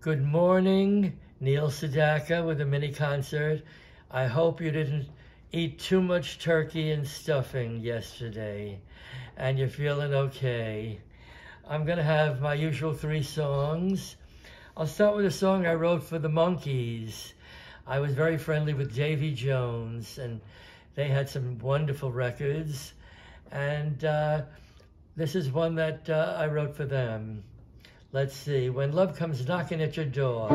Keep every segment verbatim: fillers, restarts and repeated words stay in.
Good morning, Neil Sedaka with a mini concert. I hope you didn't eat too much turkey and stuffing yesterday and you're feeling okay. I'm gonna have my usual three songs. I'll start with a song I wrote for the Monkees. I was very friendly with Davy Jones and they had some wonderful records. And uh, this is one that uh, I wrote for them. Let's see, When Love Comes Knocking at Your Door.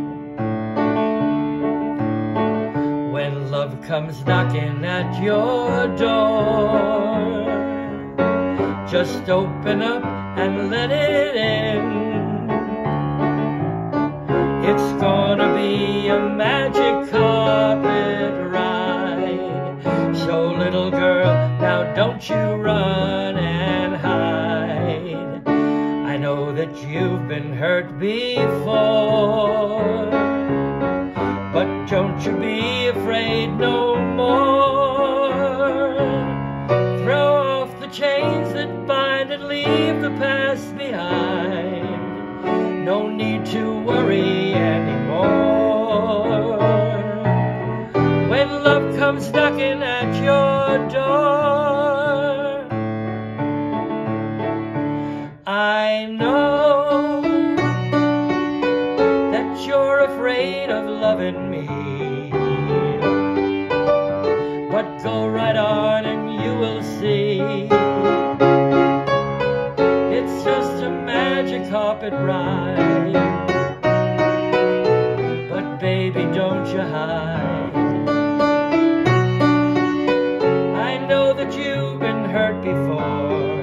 When love comes knocking at your door, just open up and let it in. It's gonna be a magic carpet ride. So little girl, now don't you run and hide. I know that you've been hurt before, but don't you be afraid no more. Throw off the chains that bind and leave the past behind. No need to worry anymore. When love comes knocking at your door, I know that you're afraid of loving me, but go right on and you will see. It's just a magic carpet ride, but baby, don't you hide. I know that you've been hurt before,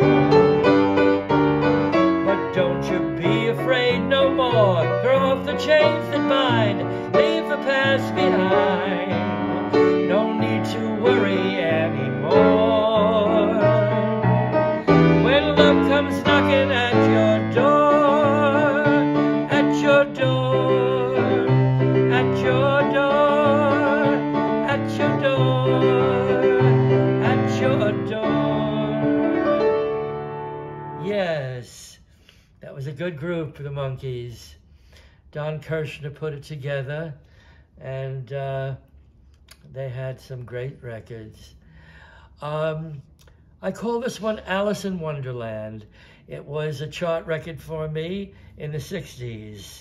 but don't you be afraid no more. Throw off the chains that bind, leave the past behind. No need to worry anymore. When love comes knocking at your door, at your door, at your door, at your door, at your door. Yes, that was a good group, the Monkees. Don Kirshner put it together, and uh, they had some great records. Um, I call this one Alice in Wonderland. It was a chart record for me in the sixties.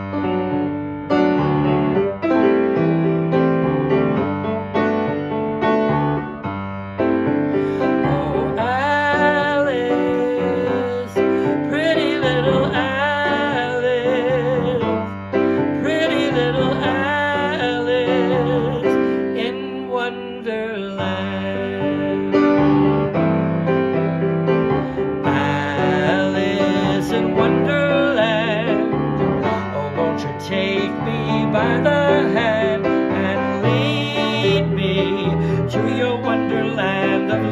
Take me by the hand and lead me to your wonderland of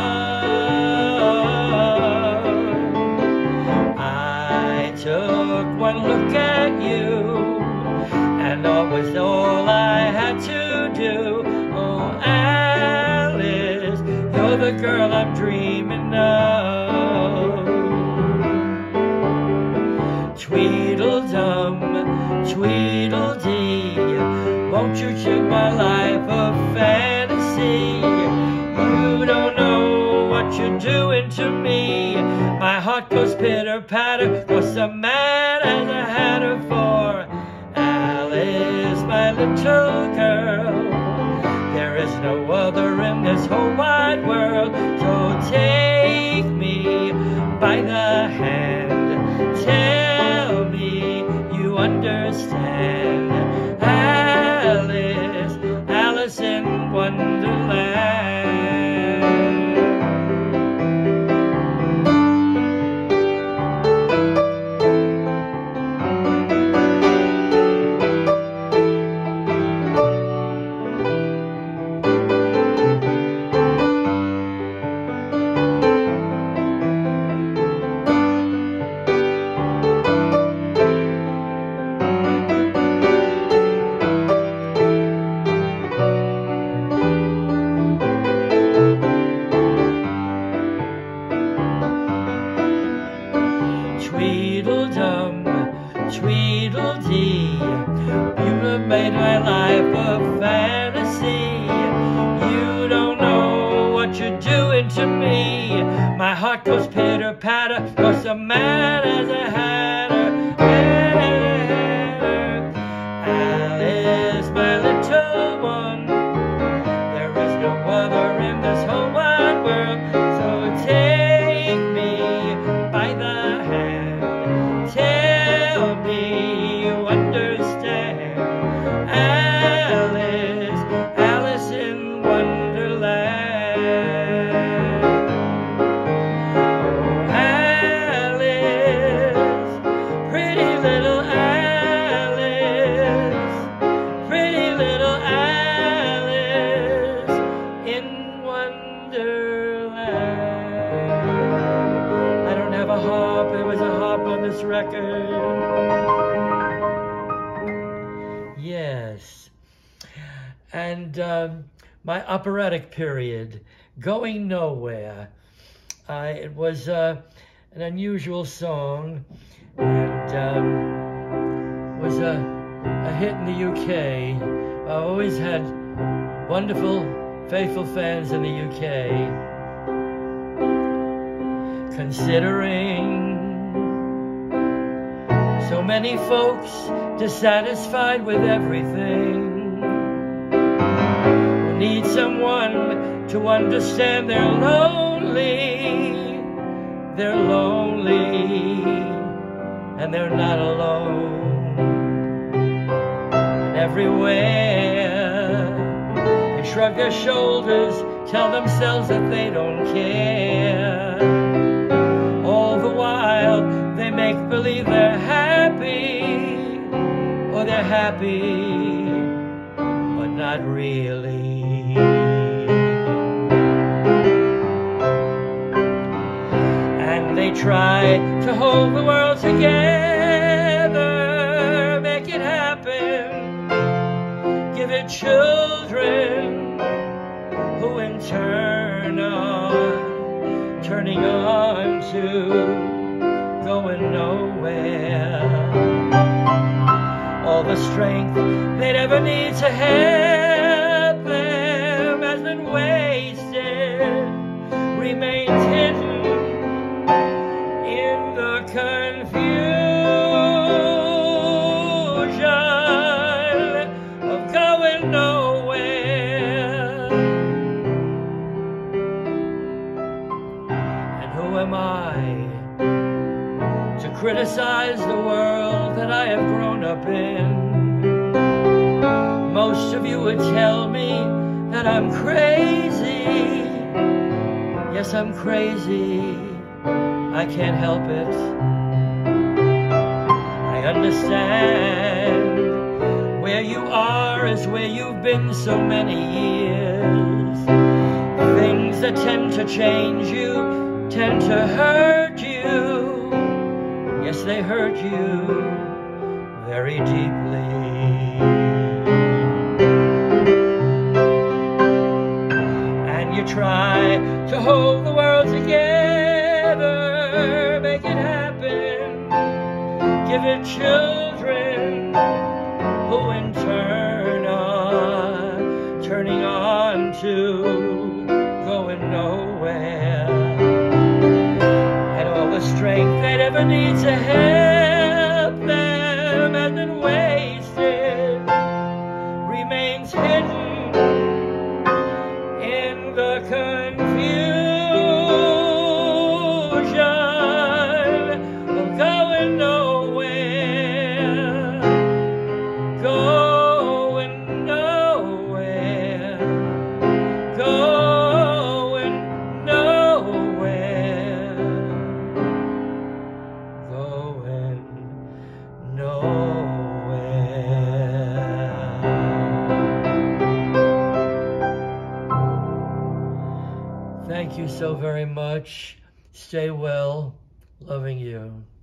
love. I took one look at you, and that was all I had to do. Oh, Alice, you're the girl I'm dreaming of. Tweedledum, Tweedledee, won't you make my life a fantasy? You don't know what you're doing to me. My heart goes pitter-patter, 'cause I'm mad as a hatter for Alice, my little girl. There is no other in this whole wide world, so take me by the hand. Tell me you understand. Alice, Alice in Wonderland. Tweedledee. You have made my life a fantasy. You don't know what you're doing to me. My heart goes pitter-patter, 'cause I'm mad as a hatter, mad as a hatter. Alice, my little one, there is no other in this whole wide world. So take me by the hand, tell me you understand. Alice, Alice in Wonderland. Oh, Alice, pretty little Alice, pretty little Alice in Wonderland. I don't have a harp, there was a harp on this record. Yes. And um, my operatic period, Going Nowhere. Uh, it was uh, an unusual song, and um, was a, a hit in the U K. I always had wonderful, faithful fans in the U K. Considering so many folks dissatisfied with everything, who need someone to understand they're lonely, they're lonely, and they're not alone. And everywhere they shrug their shoulders, tell themselves that they don't care. All the while they make believe they're happy, or they're happy, but not really. And they try to hold the world together, make it happen, give it children who in turn are turning on to going nowhere. All the strength they'd ever need to help them has been wasted, remains hidden in the confusion of going nowhere. And who am I to criticize the world that I have grown up in? Most of you would tell me that I'm crazy. Yes, I'm crazy. I can't help it. I understand where you are is where you've been so many years. Things that tend to change you tend to hurt you. Yes, they hurt you very deeply. And you try to hold the world together, make it happen, give it children who in turn are turning on to going nowhere. And all the strength they'd ever need to help them has been wasted, remains hidden in the confusion of going nowhere, going nowhere, going nowhere, going nowhere. Thank you so very much. Stay well. Loving you.